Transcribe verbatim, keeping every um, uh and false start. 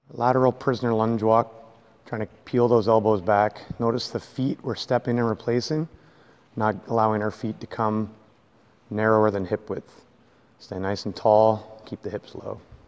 Lateral prisoner lunge walk, trying to peel those elbows back. Notice the feet we're stepping and replacing, not allowing our feet to come narrower than hip width. Stay nice and tall, keep the hips low.